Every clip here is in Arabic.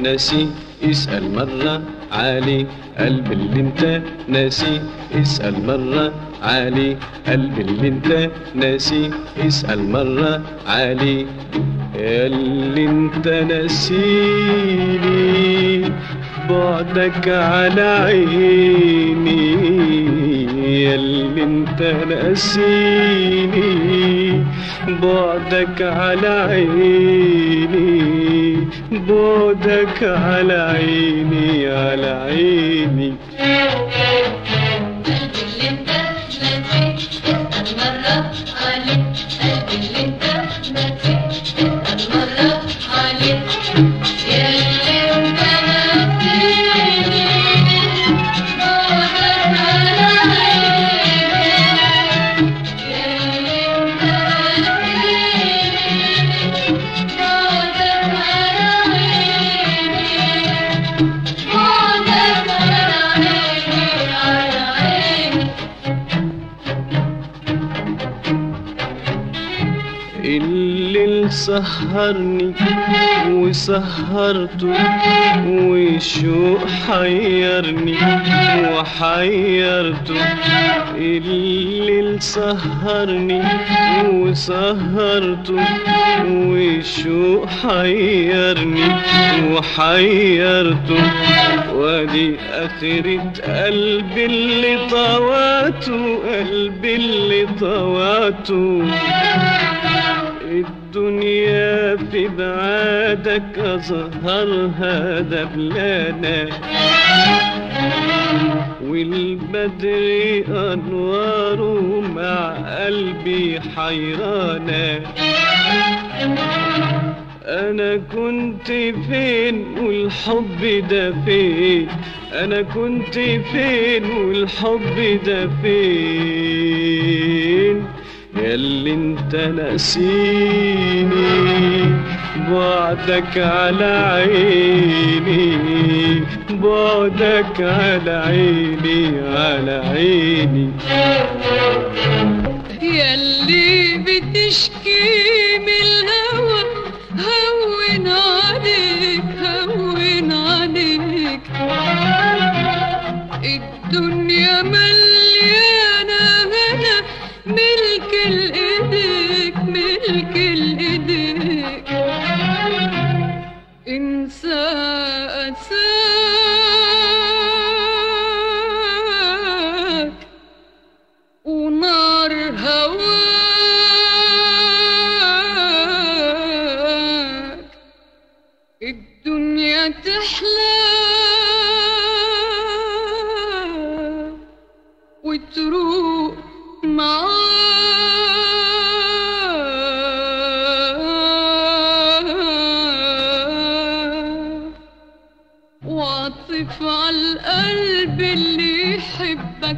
ناسي اسأل مرة علي، قلب اللي انت ناسي اسأل مرة علي، قلب اللي انت ناسي اسأل مرة علي. اللي انت ناسيني بعدك على عيني، اللي انت ناسيني بعدك على عيني، بعدك على عيني على عيني. الليل سهرني وسهرته، والشوق حيرني وحيرته. الليل سهرني وسهرته، والشوق حيرني وحيرته. وادي آخرة قلبي اللي طواته، قلبي اللي طواته. الدنيا في بعادك أظهرها دبلانة، والبدر أنواره مع قلبي حيرانة. أنا كنت فين والحب ده فين؟ أنا كنت فين والحب ده فين؟ ياللي انت ناسيني بعدك على عيني، بعدك على عيني على عيني. ياللي بتشكي من الهوى هون عليك هون عليك، الدنيا مليانة هنا ملك الايديك ملك الايديك. انسى اساك ونار هواك، الدنيا تحلى وتروق معاك. واعطف على القلب اللي يحبك،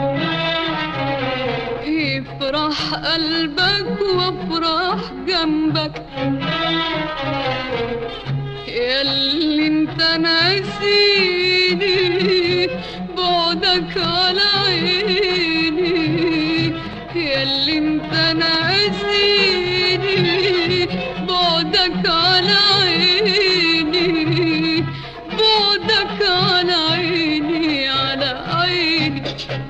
يفرح قلبك وافرح جنبك. ياللي انت ناسيني بعدك على عيني، ياللي انت ناسيني بعدك على عيني، بعدك على عيني على عيني.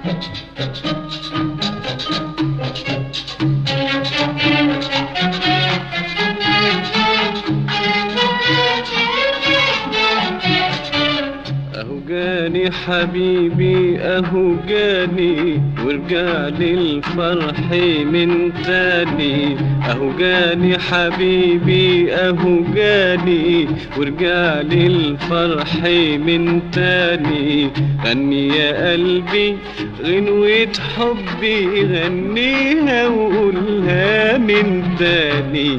اهو جاني حبيبي اهو جاني، ورجعلي الفرح من تاني. اهو جاني حبيبي اهو جاني، ورجعلي الفرح من تاني. غني يا قلبي غنوة حبي، غنيها وقولها من تاني.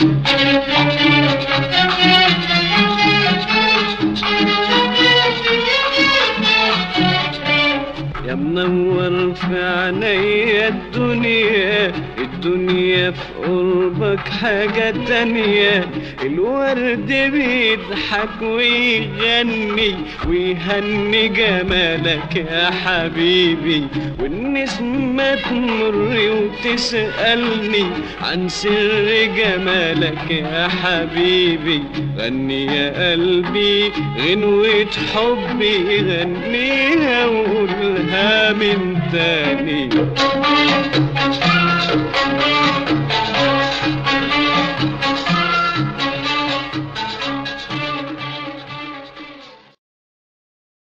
يا منور في عينيا الدنيا، الدنيا في قربك حاجة تانية. الورد بيضحك ويغني ويهني جمالك يا حبيبي، والنسمة تمر وتسألني عن سر جمالك يا حبيبي. غني يا قلبي غنوة حبي، غنيها وقولها من تاني.